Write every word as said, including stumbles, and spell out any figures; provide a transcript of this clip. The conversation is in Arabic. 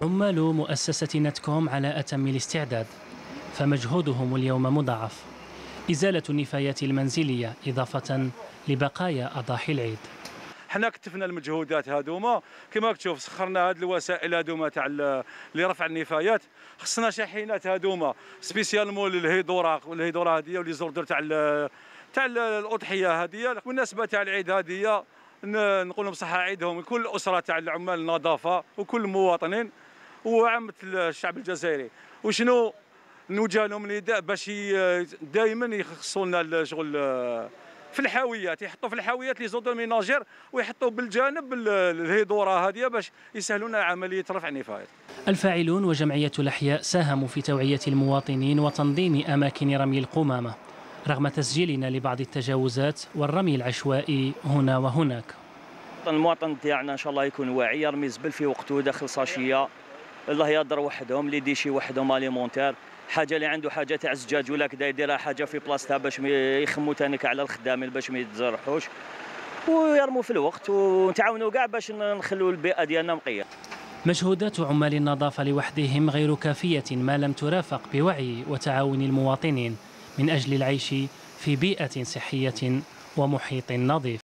عمال مؤسسة نتكوم على أتم الاستعداد، فمجهودهم اليوم مضاعف. إزالة النفايات المنزلية إضافة لبقايا أضاحي العيد. حنا كتفنا المجهودات هذوما كما تشوف، سخرنا هذه الوسائل هذوما تاع لرفع النفايات. خصنا شاحنات هذوما سبيسيالمون للهيدورا والهيدورا هذه ولي زوردر تاع تاع الاضحيه هذه والمناسبه تاع العيد هذه. نقول لهم صحه عيدهم لكل اسره تاع العمال النظافه وكل المواطنين وعامه الشعب الجزائري. وشنو نوجه لهم النداء باش دائما يخصوا لنا الشغل في الحاويات، يحطوا في الحاويات لي زودر ميناجير ويحطوا بالجانب الهيدوره هذه باش يسهلوا لنا عمليه رفع النفايات. الفاعلون وجمعية الأحياء ساهموا في توعية المواطنين وتنظيم أماكن رمي القمامة رغم تسجيلنا لبعض التجاوزات والرمي العشوائي هنا وهناك. المواطن تاعنا ان شاء الله يكون واعي، يرمي الزبل في وقته داخل ساشيه، الله يقدر وحدهم لي ديشي وحدهم اليمونتير، حاجه اللي عنده حاجه تاع الزجاج ولا كذا يديرها حاجه في بلاصتها باش يخموا تانيك على الخدامين باش ما يتزرحوش ويرموا في الوقت، ونتعاونوا كاع باش نخلوا البيئه ديالنا نقيه. مجهودات عمال النظافه لوحدهم غير كافيه ما لم ترافق بوعي وتعاون المواطنين من اجل العيش في بيئه صحيه ومحيط نظيف.